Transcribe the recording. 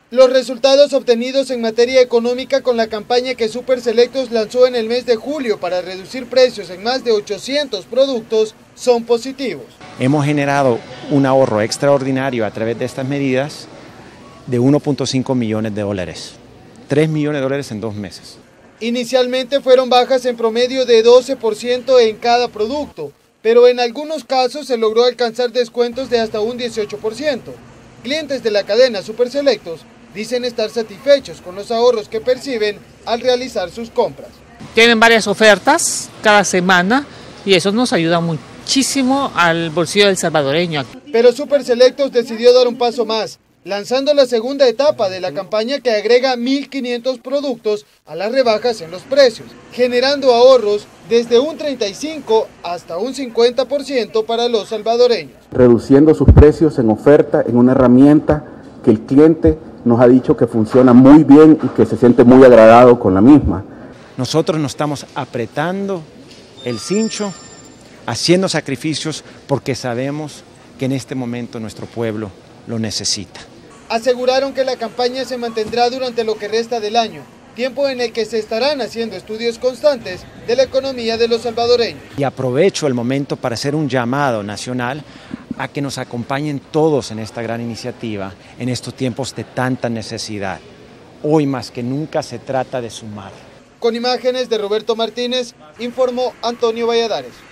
Los resultados obtenidos en materia económica con la campaña que Super Selectos lanzó en el mes de julio para reducir precios en más de 800 productos son positivos. Hemos generado un ahorro extraordinario a través de estas medidas de 1.5 millones de dólares, 3 millones de dólares en 2 meses. Inicialmente fueron bajas en promedio de 12% en cada producto, pero en algunos casos se logró alcanzar descuentos de hasta un 18%. Clientes de la cadena Super Selectos dicen estar satisfechos con los ahorros que perciben al realizar sus compras. Tienen varias ofertas cada semana y eso nos ayuda muchísimo al bolsillo del salvadoreño. Pero Super Selectos decidió dar un paso más, lanzando la segunda etapa de la campaña que agrega 1.500 productos a las rebajas en los precios, generando ahorros desde un 35 hasta un 50% para los salvadoreños. Reduciendo sus precios en oferta en una herramienta que el cliente nos ha dicho que funciona muy bien y que se siente muy agradado con la misma. Nosotros nos estamos apretando el cincho, haciendo sacrificios porque sabemos que en este momento nuestro pueblo lo necesita. Aseguraron que la campaña se mantendrá durante lo que resta del año, tiempo en el que se estarán haciendo estudios constantes de la economía de los salvadoreños. Y aprovecho el momento para hacer un llamado nacional a que nos acompañen todos en esta gran iniciativa, en estos tiempos de tanta necesidad. Hoy más que nunca se trata de sumar. Con imágenes de Roberto Martínez, informó Antonio Valladares.